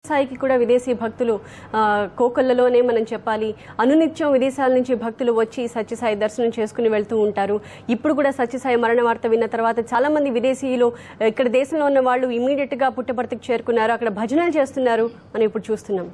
సాయికి కూడా విదేశీ భక్తులు కోకొల్లలోనే మనం చెప్పాలి. అనునిత్యం విదేశాల నుంచి భక్తులు వచ్చి సత్యసాయి దర్శనం చేసుకుని వెళ్తూ ఉంటారు. ఇప్పుడు కూడా సత్యసాయి మరణ వార్త విన్న తర్వాత చాలా మంది విదేశీయులు ఇక్కడ దేశంలో ఉన్న వాళ్ళు ఇమీడియట్ గా పుట్టపర్తికి చేరుకున్నారు. అక్కడ భజనలు చేస్తున్నారు. మనం ఇప్పుడు చూస్తున్నాం.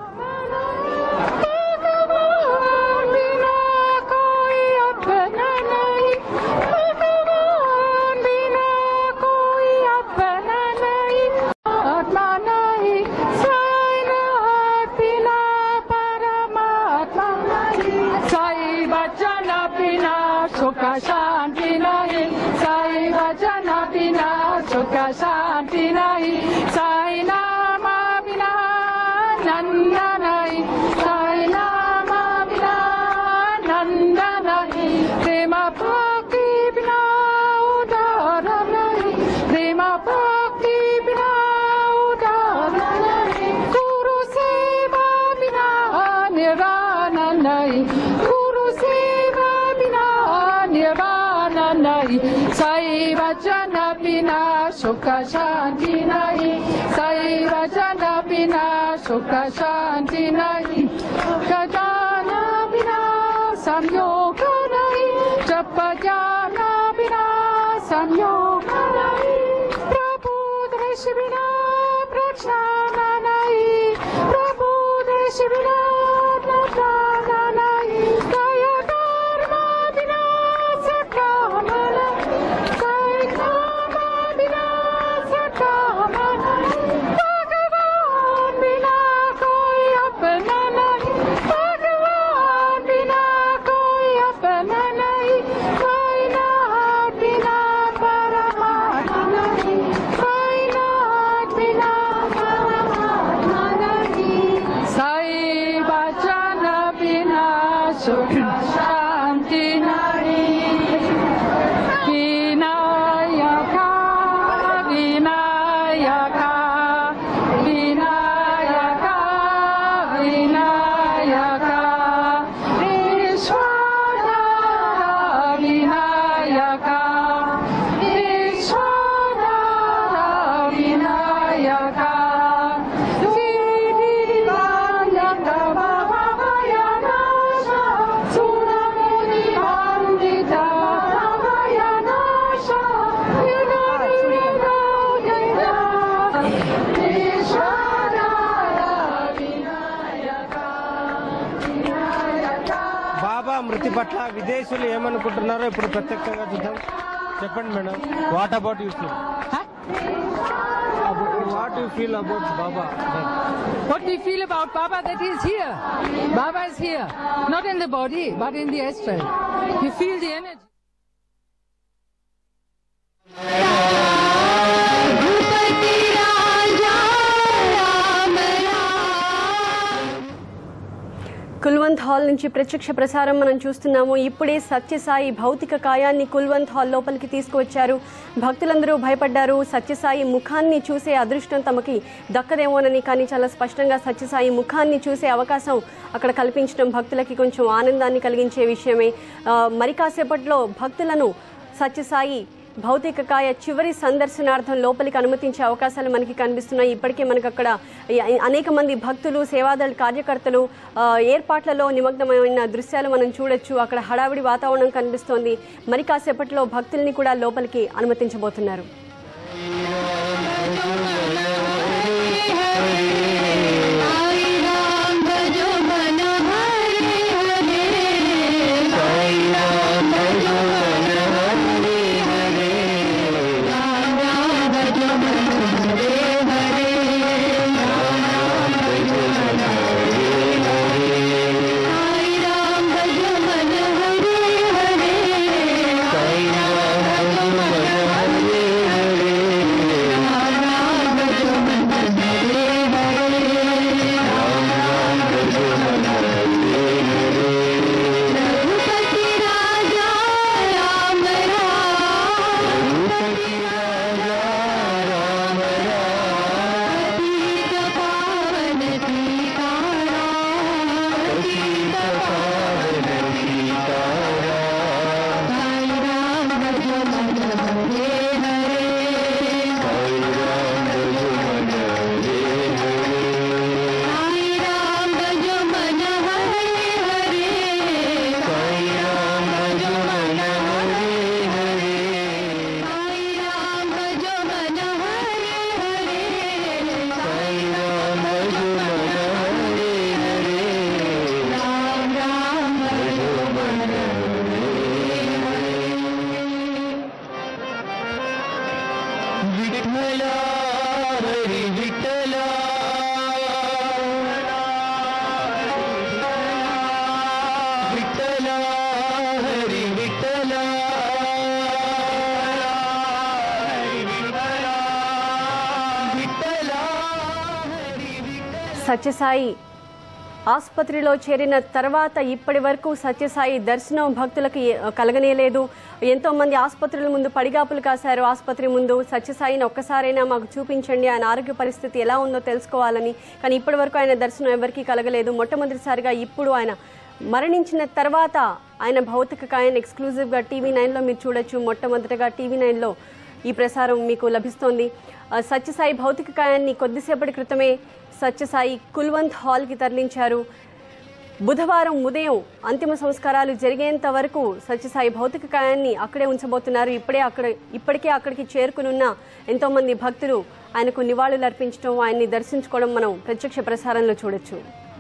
शांति नहीं साई वचन बिना सुख शांति नहीं साई नाम बिना नंद नहीं साई नाम बिना नंद नहीं प्रेम भक्ति बिना उदार नहीं प्रेम भक्ति बिना उदार नहीं गुरु सेवा बिना निर्वाण नहीं गुरु सेवा बिना निर्वाण नहीं साई वचन बिना सुख शांति नहीं साई वचन बिना सुख शांति नहीं ज्ञान बिना संयोग नहीं जप ज्ञान बिना संयोग नहीं प्रभु दृश्य बिना प्रज्ञान नहीं प्रभु दृश्य बिना प्रज्ञान नहीं दया धर्म बिना सकाम नहीं काम बिना सकाम नहीं भगवान बिना कोई अपना नहीं भगवान बिना कोई अपना नहीं कायनात बिना परमात्मा नहीं कायनात बिना परमात्मा नहीं साई वचन बिना सुख शांति नहीं विनायका विनायका विनायका विनायका ईश्वर विनायका ईश्वर विनायका विनायक भवयनाश सुरमुनि वन्दित भवयनाश ईश्वर विनायका विनायका బాబా మృతి పట్ల విదేశీయులు ఏమనుకుంటున్నారో ఇప్పుడు ప్రత్యక్షంగా చూద్దాం. చెప్పండి madam, what about you feel? What you feel about Baba? What we feel about Baba, that he is here. Baba is here, not in the body, but in the astral. You feel the energy. Kulwant hall నుంచి ప్రత్యక్ష ప్రసారం మనం చూస్తున్నాము. ఇప్పుడే సత్యసాయి భౌతిక కాయాన్ని Kulwant hall లోపలికి తీసుకువచ్చారు. భక్తులందరూ భయపడ్డారు. సత్యసాయి ముఖాన్ని చూసే అదృష్టం తమకి దక్కదేమోనని, కానీ చాలా స్పష్టంగా సత్యసాయి ముఖాన్ని చూసే అవకాశం అక్కడ కల్పించడం భక్తులకి కొంచెం ఆనందాన్ని కలిగించే విషయమే. మరి కాసేపట్లో భక్తులను సత్యసాయి భౌతిక కాయ చివరి సందర్శనార్థం లోపలికి అనుమతించే అవకాశాలు మనకి కనిపిస్తున్నాయి. ఇప్పటికే మనకు అక్కడ అనేక మంది భక్తులు, సేవాదళ కార్యకర్తలు ఏర్పాట్లలో నిమగ్నమైన దృశ్యాలు మనం చూడొచ్చు. అక్కడ హడావిడి వాతావరణం కనిపిస్తోంది. మరి కాసేపట్లో భక్తుల్ని కూడా లోపలికి అనుమతించబోతున్నారు. సత్యసాయి ఆసుపత్రిలో చేరిన తర్వాత ఇప్పటి వరకు సత్యసాయి దర్శనం భక్తులకు కలగనేలేదు. ఎంతోమంది ఆసుపత్రుల ముందు పడిగాపులు కాశారు. ఆసుపత్రి ముందు సత్యసాయిని ఒక్కసారైనా మాకు చూపించండి, ఆయన ఆరోగ్య పరిస్థితి ఎలా ఉందో తెలుసుకోవాలని. కానీ ఇప్పటి వరకు ఆయన దర్శనం ఎవరికీ కలగలేదు. మొట్టమొదటిసారిగా ఇప్పుడు ఆయన మరణించిన తర్వాత ఆయన భౌతిక కాయాన్ని ఎక్స్క్లూజివ్గా TV9లో మీరు చూడొచ్చు. మొట్టమొదటిగా TV9లో ఈ ప్రసారం మీకు లభిస్తోంది. సత్యసాయి భౌతిక కాయాన్ని కొద్దిసేపటి క్రితమే సత్యసాయి కుల్వంత్ హాల్కి తరలించారు. బుధవారం ఉదయం అంతిమ సంస్కారాలు జరిగేంత వరకు సత్యసాయి భౌతిక కాయాన్ని అక్కడే ఉంచబోతున్నారు. ఇప్పటికే అక్కడికి చేరుకునున్న ఎంతోమంది భక్తులు ఆయనకు నివాళులు అర్పించడం, ఆయన్ని దర్శించుకోవడం మనం ప్రత్యక్ష ప్రసారంలో చూడొచ్చు.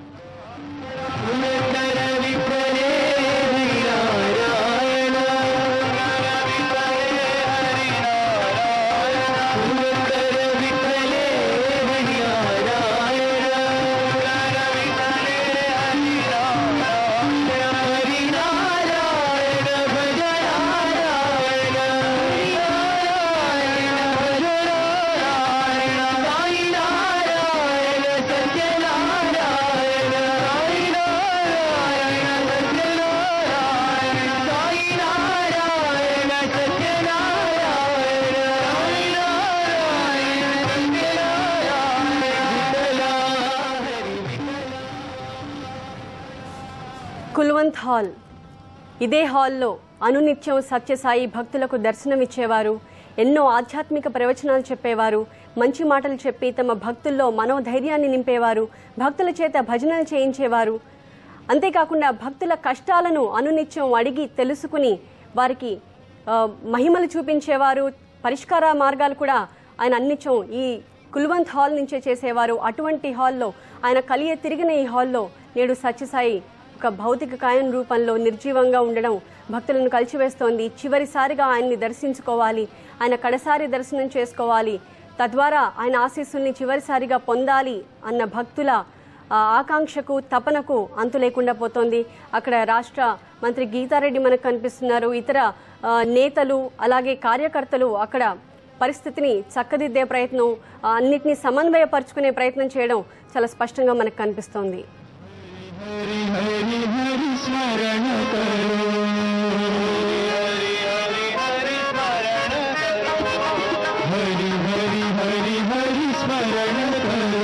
కుల్వంత్ హాల్, ఇదే హాల్లో అనునిత్యం సత్యసాయి భక్తులకు దర్శనమిచ్చేవారు. ఎన్నో ఆధ్యాత్మిక ప్రవచనాలు చెప్పేవారు. మంచి మాటలు చెప్పి తమ భక్తుల్లో మనోధైర్యాన్ని నింపేవారు. భక్తుల చేత భజనలు చేయించేవారు. అంతేకాకుండా భక్తుల కష్టాలను అనునిత్యం అడిగి తెలుసుకుని వారికి మహిమలు చూపించేవారు. పరిష్కార మార్గాలు కూడా ఆయన అన్నిత్యం ఈ కుల్వంత్ హాల్ నుంచే చేసేవారు. అటువంటి హాల్లో ఆయన కలియ తిరిగిన ఈ హాల్లో నేడు సత్యసాయి ఒక భౌతిక కాయం రూపంలో నిర్జీవంగా ఉండడం భక్తులను కలిచివేస్తోంది. చివరిసారిగా ఆయన్ని దర్శించుకోవాలి, ఆయన కడసారి దర్శనం చేసుకోవాలి, తద్వారా ఆయన ఆశీస్సుల్ని చివరిసారిగా పొందాలి అన్న భక్తుల ఆకాంక్షకు తపనకు అంతు లేకుండా పోతోంది. అక్కడ రాష్ట్ర మంత్రి గీతారెడ్డి మనకు కనిపిస్తున్నారు. ఇతర నేతలు అలాగే కార్యకర్తలు అక్కడ పరిస్థితిని చక్కదిద్దే ప్రయత్నం, అన్నిటినీ సమన్వయపరుచుకునే ప్రయత్నం చేయడం చాలా స్పష్టంగా మనకు కనిపిస్తోంది. हरि हरि हरि स्मरण करो, हरि हरि हरि स्मरण करो, हरि हरि हरि हरि स्मरण करो,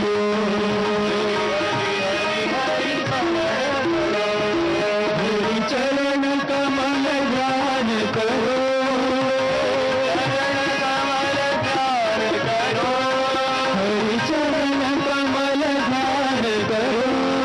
हरि हरि स्मरण करो, हरि चरण कमल ध्यान करो, चरण कमल ध्यान करो, हरि चरण कमल ध्यान करो.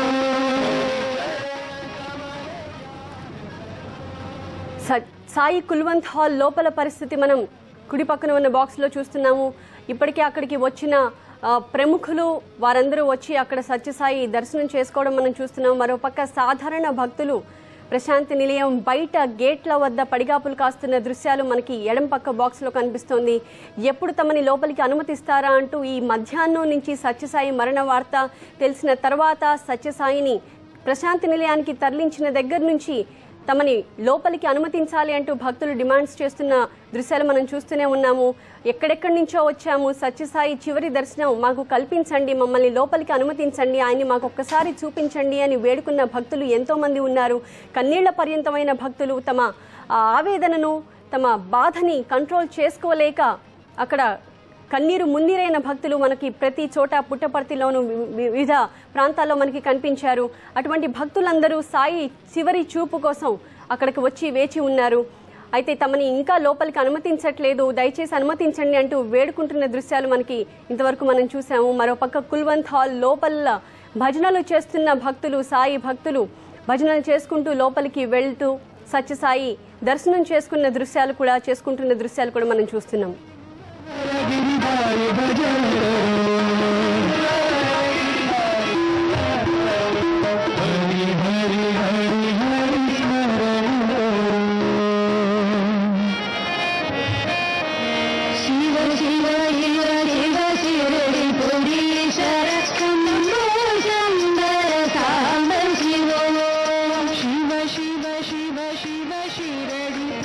సాయి కుల్వంత్ హాల్ లోపల పరిస్థితి మనం కుడి పక్కన ఉన్న బాక్స్లో చూస్తున్నాము. ఇప్పటికే అక్కడికి వచ్చిన ప్రముఖులు వారందరూ వచ్చి అక్కడ సత్యసాయి దర్శనం చేసుకోవడం మనం చూస్తున్నాం. మరోపక్క సాధారణ భక్తులు ప్రశాంతి నిలయం బయట గేట్ల వద్ద పడిగాపులు కాస్తున్న దృశ్యాలు మనకి ఎడం పక్క బాక్స్లో కనిపిస్తోంది. ఎప్పుడు తమని లోపలికి అనుమతిస్తారా అంటూ ఈ మధ్యాహ్నం నుంచి సత్యసాయి మరణ వార్త తెలిసిన తర్వాత సత్యసాయిని ప్రశాంతి నిలయానికి తరలించిన దగ్గర నుంచి తమని లోపలికి అనుమతించాలి అంటూ భక్తులు డిమాండ్స్ చేస్తున్న దృశ్యాలు మనం చూస్తూనే ఉన్నాము. ఎక్కడెక్కడి నుంచో వచ్చాము, సత్యసాయి చివరి దర్శనం మాకు కల్పించండి, మమ్మల్ని లోపలికి అనుమతించండి, ఆయన్ని మాకు ఒక్కసారి చూపించండి అని వేడుకున్న భక్తులు ఎంతో మంది ఉన్నారు. కన్నీళ్ల పర్యంతమైన భక్తులు తమ ఆవేదనను, తమ బాధని కంట్రోల్ చేసుకోలేక అక్కడ కన్నీరు ముందిరైన భక్తులు మనకి ప్రతి చోట పుట్టపర్తిలోను వివిధ ప్రాంతాల్లో మనకి కనిపించారు. అటువంటి భక్తులందరూ సాయి చివరి చూపు కోసం అక్కడికి వచ్చి వేచి ఉన్నారు. అయితే తమని ఇంకా లోపలికి అనుమతించట్లేదు, దయచేసి అనుమతించండి అంటూ వేడుకుంటున్న దృశ్యాలు మనకి ఇంతవరకు మనం చూసాము. మరోపక్క కుల్వంత్ హాల్ లోపల భజనలు చేస్తున్న భక్తులు, సాయి భక్తులు భజనలు చేసుకుంటూ లోపలికి వెళ్తూ సత్యసాయి దర్శనం చేసుకుంటున్న దృశ్యాలు కూడా మనం చూస్తున్నాం.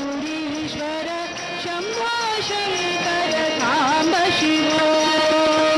शंभो शंकर सांब शिवो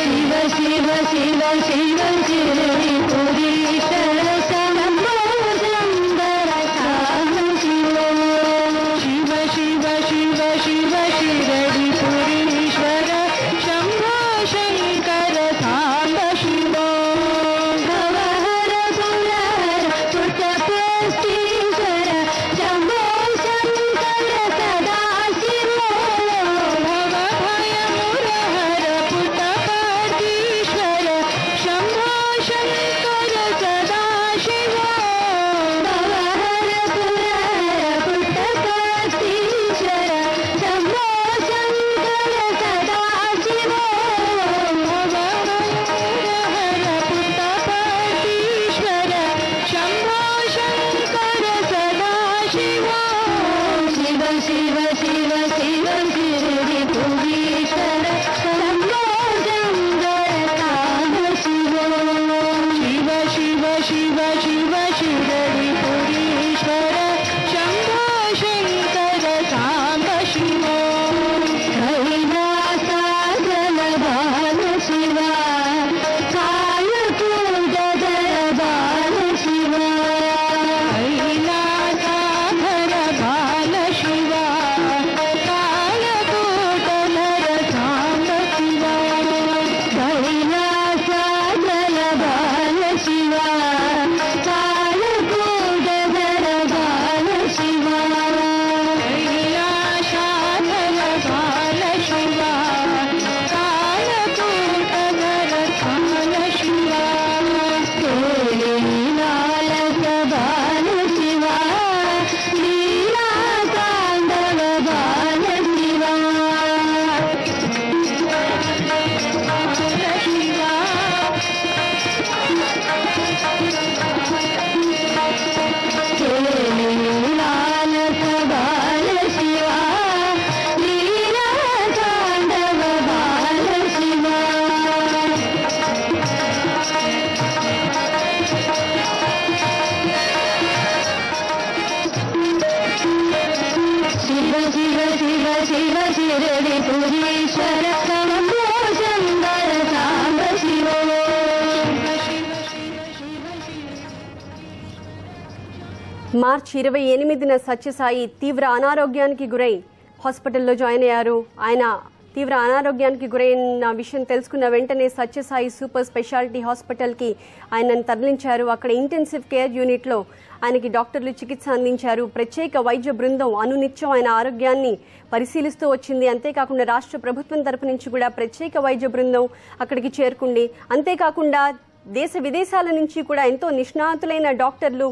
మార్చి 28న సత్యసాయి తీవ్ర అనారోగ్యానికి గురై హాస్పిటల్లో జాయిన్ అయ్యారు. ఆయన తీవ్ర అనారోగ్యానికి గురైన విషయం తెలుసుకున్న వెంటనే సత్యసాయి సూపర్ స్పెషాలిటీ హాస్పిటల్కి ఆయనను తరలించారు. అక్కడ ఇంటెన్సివ్ కేర్ యూనిట్లో ఆయనకి డాక్టర్లు చికిత్స అందించారు. ప్రత్యేక వైద్య బృందం అనునిత్యం ఆయన ఆరోగ్యాన్ని పరిశీలిస్తూ వచ్చింది. అంతేకాకుండా రాష్ట్ర ప్రభుత్వం తరపు నుంచి కూడా ప్రత్యేక వైద్య బృందం అక్కడికి చేరుకుంది. అంతేకాకుండా దేశ విదేశాల నుంచి కూడా ఎంతో నిష్ణాతులైన డాక్టర్లు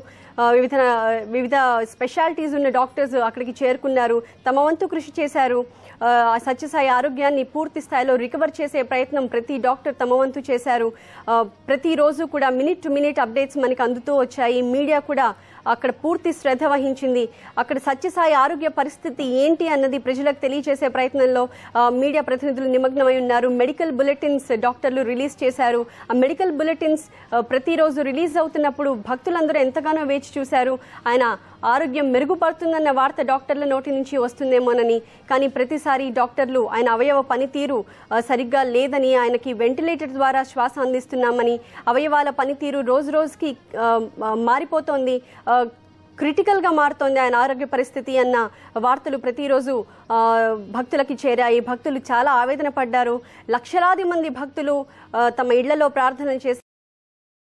వివిధ స్పెషాలిటీస్ ఉన్న డాక్టర్స్ అక్కడికి చేరుకున్నారు. తమ వంతు కృషి చేశారు. సత్యసాయి ఆరోగ్యాన్ని పూర్తి స్థాయిలో రికవర్ చేసే ప్రయత్నం ప్రతి డాక్టర్ తమ వంతు చేశారు. ప్రతిరోజు కూడా మినిట్ టు మినిట్ అప్డేట్స్ మనకు అందుతూ వచ్చాయి. మీడియా కూడా అక్కడ పూర్తి శ్రద్ధ వహించింది. అక్కడ సత్యసాయి ఆరోగ్య పరిస్థితి ఏంటి అన్నది ప్రజలకు తెలియజేసే ప్రయత్నంలో మీడియా ప్రతినిధులు నిమగ్నమై ఉన్నారు. మెడికల్ బులెటిన్స్ డాక్టర్లు రిలీజ్ చేశారు. ఆ మెడికల్ బులెటిన్స్ ప్రతిరోజు రిలీజ్ అవుతున్నప్పుడు భక్తులందరూ ఎంతగానో వేచి చూశారు. ఆయన ఆరోగ్యం మెరుగుపడుతుందన్న వార్త డాక్టర్ల నోటి నుంచి వస్తుందేమోనని. కానీ ప్రతిసారి డాక్టర్లు ఆయన అవయవ పనితీరు సరిగ్గా లేదని, ఆయనకి వెంటిలేటర్ ద్వారా శ్వాస అందిస్తున్నామని, అవయవాల పనితీరు రోజు రోజుకి మారిపోతోంది, క్రిటికల్గా మారుతోంది ఆయన ఆరోగ్య పరిస్థితి అన్న వార్తలు ప్రతిరోజు భక్తులకి చేరాయి. భక్తులు చాలా ఆవేదన పడ్డారు. లక్షలాది మంది భక్తులు తమ ఇళ్లలో ప్రార్థనలు చేశారు.